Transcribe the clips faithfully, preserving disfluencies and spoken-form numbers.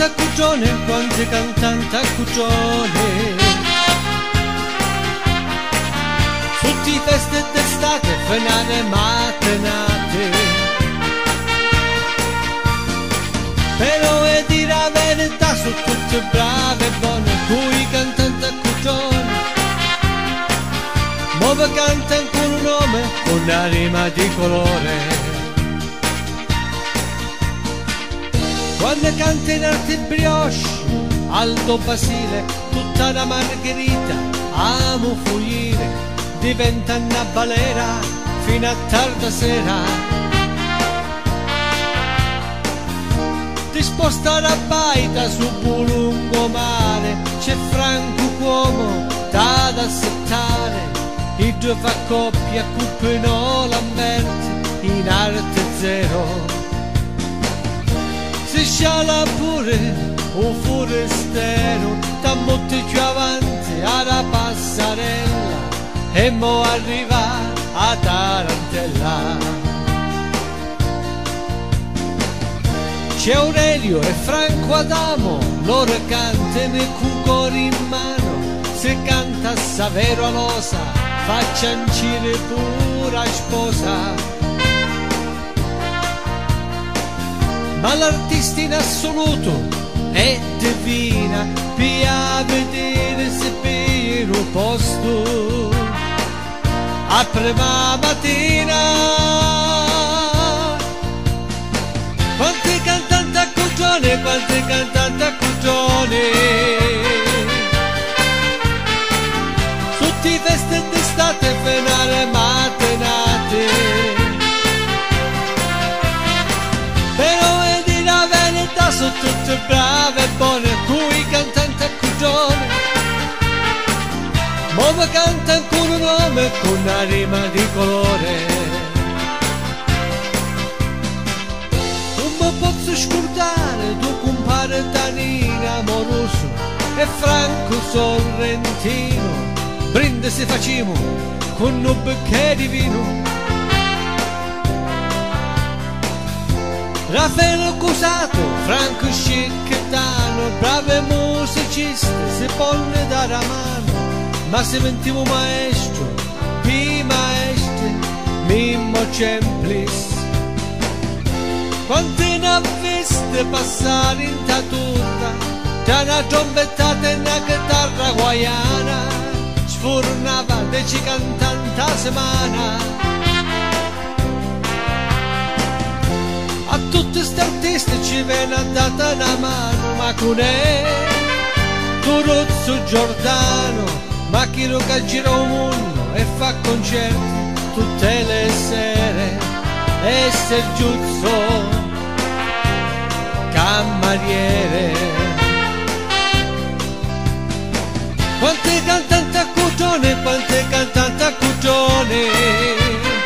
a cugione, quante cantanti a cugione. Tutti feste d'estate, fenate mattinate. Però è dire la verità, sono tutte brave e buone, cui cantanti a cugione. Move cantano con un nome, con una rima di colore. Quando canta in arte brioche, Aldo Basile, tutta la margherita, amo fuggire, diventa una balera fino a tarda sera. Disposta alla baita su un lungomare, c'è Franco Cuomo da assettare, i due fa coppia, Cupino Lamberti in arte zero. Si sciala pure un forestiero, da molto più avanti alla passarella, e mo arriva a Tarantella. C'è Aurelio e Franco Adamo, loro cantano il cuore in mano, se canta Savero Alosa, faccia ancire pura sposa. Ma l'artista in assoluto è divina, pia vedere se per un posto a prima mattina. Quante cantanti a cugione, quante cantanti a cugione. Tutti feste d'estate, fenale mattinate. Sono tutte brave e buone, cui cantanti a cugione. Move canta con un nome, con una rima di colore. Non mi posso scordare tu compare Danino amoroso e Franco Sorrentino. Brindisi facciamo con un bicchiere di vino. Raffaele Cusato, Franco Scicchetano, brave musicisti, si ponne dare la mano, ma se mentivo maestro, pi maestri, Mimmo Cemplis. Quanti ne ha viste passare in taturra, da una trombettata e una chitarra guaiana, sfornava deci cantanti a settimana. A tutti sti artisti ci viene data una mano, ma con è Turuzzo Giordano, ma chi lo che gira un mondo e fa concerti tutte le sere, e Sergiuzzo Camariere. Quante cantanti a cugione, quante cantanti a cugione.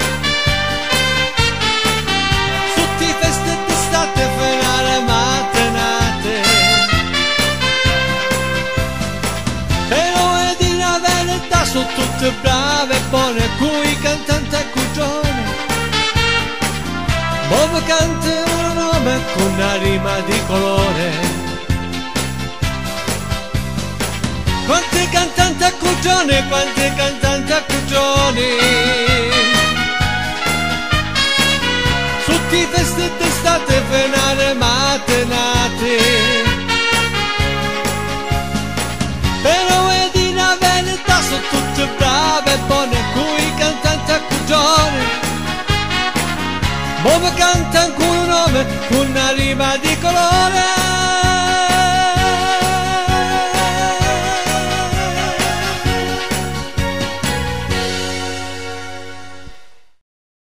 Sono tutte brave e buone, cui cantanti a cugione. Move canta un nome con una rima di colore. Quante cantanti a cugione, quante cantanti a cugione. Tutti feste d'estate, fenale mattinate. Sono tutte brave e buone, cui cantanti a cugione. Move canta ancora un nome, con una rima di colore.